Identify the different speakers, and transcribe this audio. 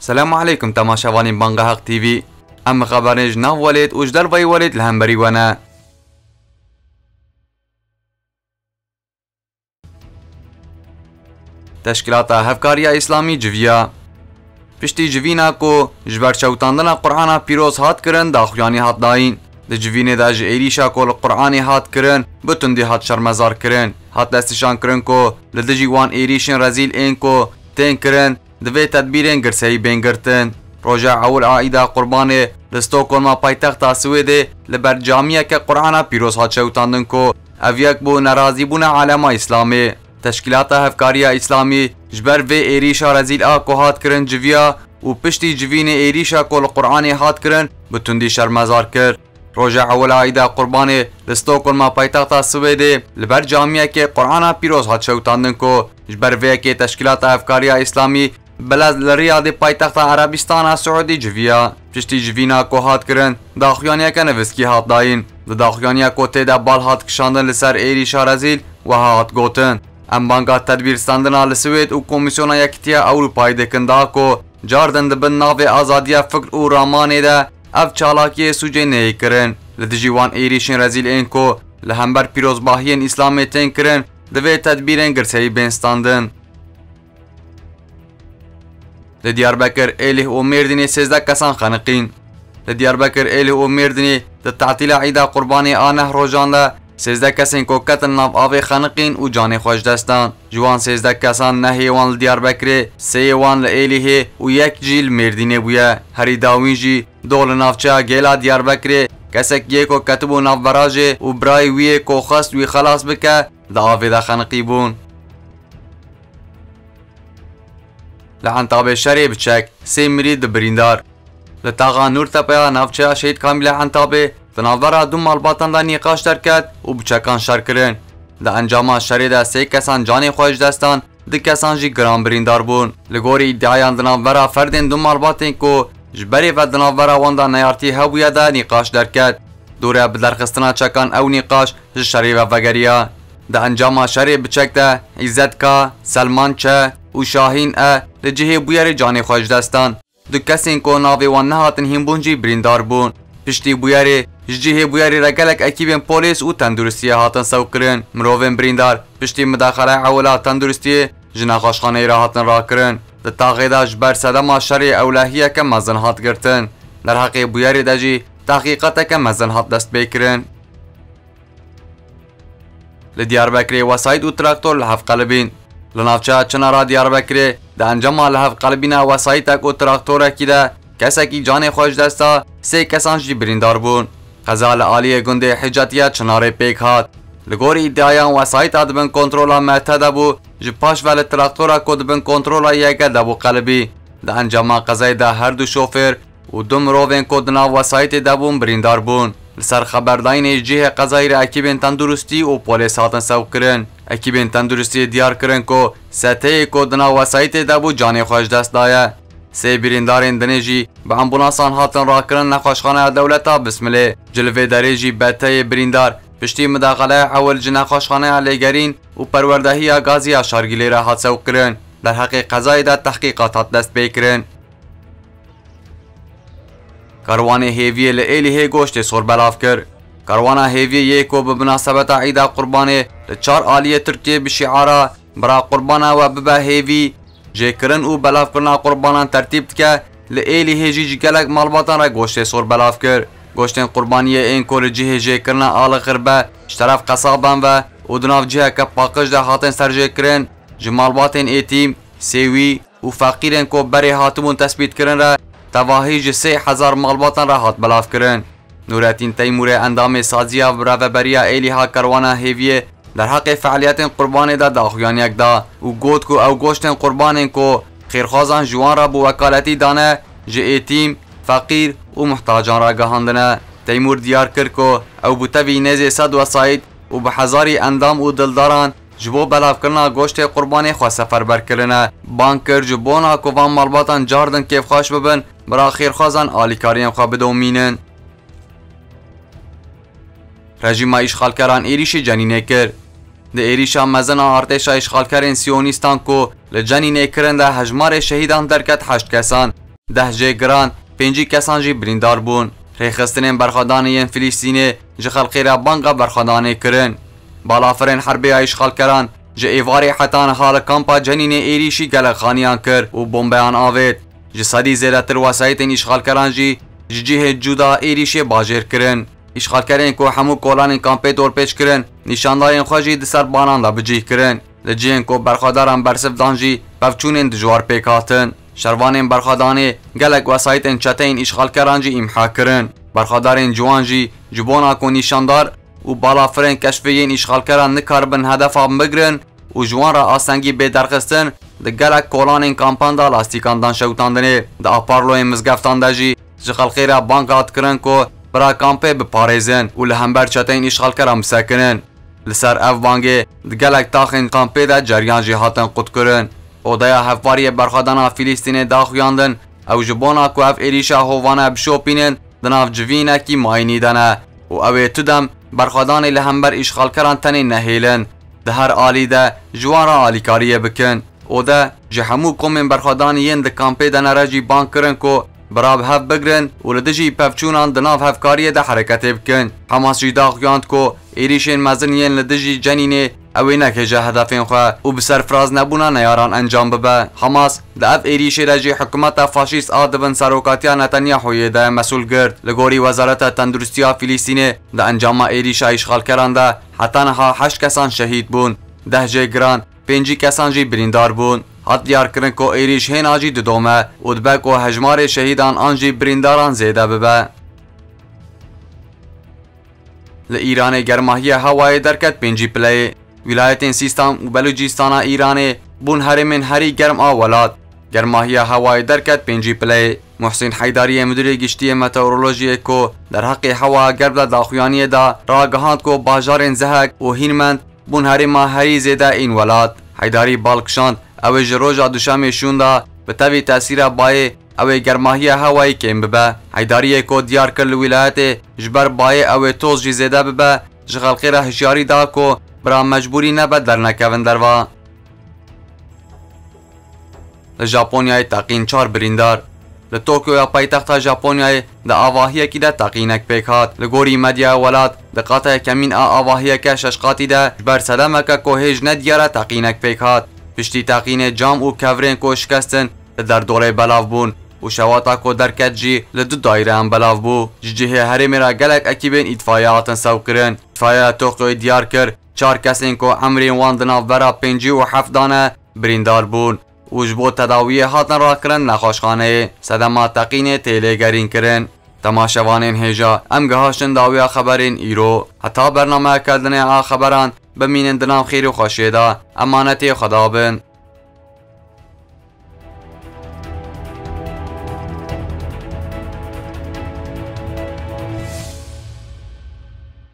Speaker 1: سلام عليكم تماشاوانين بانگا حق تي في. ام خبرنج ناف ولید و جدل وی ولید لهمبری ونه. تشکیلات هفکاری اسلامی جویا پشتی جوینا کو جبر چوتاندن قرآن پیروز هات کرن داخویانی هات داین د جوینه دا ایریشا کو قرآن هات کرن بتوندی هات شرمزار کرن هات دستشان کرن کو لدجی وان ایریشن رزیل این کو تین کرن دوی تدبیرین گرسی بینگرتن پروژه اول عائده قربان لستوکولم پایتخت سویده لبر جامعه که قرآن پیروز هات چوتاندن کو اویک بو ناراضی بونا عالم اسلامی تشکیلات هفکاری اسلامی جبر و ایریشا رزیل کو هات کرن جویا و پشتی جوین ایریشا کو القرآن هات کرن بتوندی شرمزار کرد پروژه اول عائده قربان لستوکولم پایتخت سویده لبر جامعه که قرآن پیروز هات چوتاندن کو جبر و که تشکیلات هفکاری اسلامی بلد لریاد پایتخت عربستان سعودی جویا پشتی جوینا کو هات کرن داخویانیا که نوسکی هات داین داخویانیا کو تیدا بال هات کشاندن لسر ایریشا رزیل و هات گوتن ام بانگا تدبیر ستاندنا لسوید و کمیسیونا یکتیا اروپای دکندا کو جاردن دبن ناو آزادیا فکر و رامانه ده اف چالاکی سوجه نهی کرن لدجیوان ایریشن رزیل این کو لهمبر پیروزباهین اسلامی تین کرن دوی تدبیرین گرسهی بین ستاندن لدیاربکر ایله و مردنی 13 کسان خانقین لدیاربکر ایله و مردنی د تعطیل عیده قربانی آنه روزانده 13 کسین کو قتل ناف آوی خانقین و جان خوش دستان جوان 13 کسان نهیوان لدیاربکر سیوان لایله و یک جیل مردنی بویا هری داوینجی دول نافچه گیلا دیاربکر کسک یکو کتبو ناف براجه و برای وی کو خست وی خلاص بکه دا آوی دا خانقی بون لعنتاب شری بچک سی مرید بریندار لتاغا نور تپیا نافچه شهید کامل عنتابه تناورا دو مالباتان دا نیقاش درکد و بچکان شر کرن دا انجام شری دا سی کسان جانی خوش دستان دی کسان جی گرام بریندار بون لگوری ادعایان دناورا فردین دو مالباتین کو جبری و دناورا واندا نیارتی هبویا دا نیقاش درکد دوره بدرخستنا چکان او نیقاش شری و وگریا دا انجام شری بچک دا عزت کا سلمان چه و شاهین لجهه بویر جانی خوش دستان دو کسین کو ناوی وان نهاتن هیمبونجی بریندار بون پشتی بویاری جهه بویاری رگلک اکیبین پولیس و تندرستی هاتن سوکرن مروین بریندار پشتی مداخله اولا تندرستی جنا خوشخانه را هاتن را کرن د تاغیدا جبر صدما شری اولهیه که مزن هات گرتن در حقی بویاری دجی تحقیقات که مزن هات دست بیکرن لدیاربکری وسایت و تراکتور لحف قلبین لنافچه چنارا دیاربکری ده انجام لحف قلبینا وسایتک و تراکتوره کی ده کسکی جان خوش دستا سی کسان جی بریندار بون قزال عالی گنده حجاتیه چناره پیک هات لگوری ادعایان وسایت دبن کنترولا معتده بو جپاش ول تراکتورا کو دبن کنترولا یکه دبو قلبی ده انجام قضای ده هر دو شوفر و دو مروین کو دنا وسایت دبون بریندار بون لسر خبرداین جهه قضایی را اکیبین تندرستی و پولیس هاتن سو کرن اکیبین تندرستی دیار کرن کو سته کو دنا وسایت دبو جانی خوش دست دایه سی بریندارین دنیجی به امبولانسان هاتن را کرن نخوشخانه دولتا بسمله جلوه دریجی بته بریندار پشتی مداخله اول جنا خوشخانه لگرین و پروردهی گازی شارگیلی را هات سو کرن در حق قضایی دا تحقیقات هات دست بیکرن کاروان هیوی لایله گوشت سور بلاف کر کاروان هیوی یکو به مناسبت عید قربانه لچار آلیه ترکیه بشعارا برا قربانه و ببا هیوی جیکرن او بلاف کرنا قربانان ترتیب که لایله جی گلک مالباتان را گوشت سور بلاف کر گوشتن قربانیه این کول جه جیکرنا آل خربه شطرف قصابان و ادناف جه که پاکش ده هاتن سر جیکرن جمالباتن ایتیم سیوی و فقیرن کو بری هاتمون تثبیت کرن را تواهیج 3000 مالباتان را هات بلاف کرن نورتین تیمور اندام سازیا و بریا ایلیها کروانه هیویه در حق فعالیت قربان دا داخویان یک دا و گوت کو او گوشتن قربان کو خیرخوازان جوان را بو وکالتی دانه جه ایتیم فقیر و محتاجان را گهاندنه تیمور دیار کر کو او بوتوی نزی صد وسایت و بحزاری اندام و دلداران جبو بلاف کرنا گوشت قربان خوا سفر برکرنه بانکر جبونا کو وان مالباتان جاردن کیف خوش ببن برا خیرخوازان آلیکاریم خواه بدومینن رژیم اشغالکران ایریش جنینه کر ده ایریشا مزن ارتش اشغالکرین سیونیستان کو لجنینه کرن ده هجمار شهیدان درکت 8 کسان 10 جê giran 5 kesan jî birîndar bûn. Rêxistinên berxwedaniyên Filîstînê ji xelkê banga berxwedanê kirin. Balafirên herbeya îşxalkeran ji êvarê heta niha li kampa Cenînê êrişî gelek xaniyan kir û bombeyan avêt. Ji sedî zêdetir wesayetên îşxalkeran jî ji cihê cuda êrişê bajêr kirin. İşxalkerên ku hemû kolanên kampê dorpêç kirin, nîşandayên xwe jî di ser banan da bicih kirin. Li cihên ku berxwedaran bersiv dan jî pevçûnên dijwar pêk hatin. Şervanên berxwedanê gelek wesayetên çeteyên îşxalkeran jî îmha kirin. Berxwedarên ciwan jî ji bona ku nîşandar û balafirên keşfiyên îşxalkeran nikaribin hedefa bigirin û ji wan re asengî bêderxistin, di gelek kolanên kampan da lastîkan dan şewitandinê. Di aparloyên mizgeftan de jî ji xelkê re bang hat kirin ku bira kampê biparêzin û li hember çeteyên îşxalkeran bisekinin. Li ser ev bangê di gelek taxên kampê de ceryan jî hatin qutkirin. Odaya hevvariyê berxwedana Filîstînê daxuyandin, ew ji bona ku ev êrişa hovane bişopînin di nav civînekî mayînî de ne û ew ê tu dem berxwedanê li hember îşxalkeran tenê nehêlin. Di her alî de ji wan re alîkariyê bikin. O de ji hemû komên berxwedaniyên di kampê de ne re jî bang kirin ku birav hev bigirin û li dijî pevçûnan di nav hevkariyê de hereketê bikin. Hamas jî daxuyand ku êrişên mezin yên li dijî Cenînê ew ê nekêje hedefên xwe û bi serfiraz nebûna neyaran encam bibe. Hamas di ev êrişê de jî hikûmeta faşîst a dibin serokatiya Netanyahoyê de mesûl girt. Li gorî Wezareta Tendurustiya Filîstînê di encama êrişa îşxalkeran de heta niha 8 kesan şehîd bûn. 10 jê giran 5 kesan jî birîndar bûn. Hat diyarkirin ku êrîş hêna jî didome û dibe ku hejmarê şehîdan an jî birîndaran zêde bibe. Li Îranê germahiya hewayê derket 5 pileyê. Wilayetên Sîstan û Belûcîstana Îranê bûn herêmên herî germ a welat. Germahiya hewayê derket 5 pileyê. Muhsîn Heydariyê müdîrê giştiyê meteorolojiyê ku derheqê hewa germ de daxuyaniyê da ragihand ku bajarên Zehek û Hînmend bûn herêma herî zêde ên welat. Heydarî balkişand ew ê ji roja duşemê şûn da bi tevî tesîra bayê ew ê germahiya hewayê kêm bibe. Heydariyê ku diyar kir li wilayetê ji ber bayê ew ê toz jî zêde bibe, ji xelkê re hişyarî da ku bira mecbûrî nebe dernekevin derva. Li Japonyayê teqîn 4 birîndar. Li Tokyoya paytexta Japonyayê di avahiyekî de teqînek pêk hat. Li gorî medyaya welat di qata kemîn a avahiyeke şeşqatî de ji ber sedemeke ku hêj nediyare teqînek pêk hat. Piştî teqînê cam û kevrên ku şikestin li derdorê belav bûn û şewata ku derket jî li du dayreyan belav bû. Ji cihê herêmê re gelek ekîbên îtfaiye hatin sevkirin. İtfaiyeya Tokyoyê diyar kir 4 kesên ku emrên wan di navbera 5 û 7 de birîndar bûn û ji bo tedawiyê hatin rakirin nexweşxaneyê. Sedema teqînê tê lêgerîn kirin. Temaşevanên hêja em gihaştin dawiya xeberên îro. Heta bernameyeke dinê a xeberan bimînin di nav xêr û xweşiyê de emanetê xwe dabin.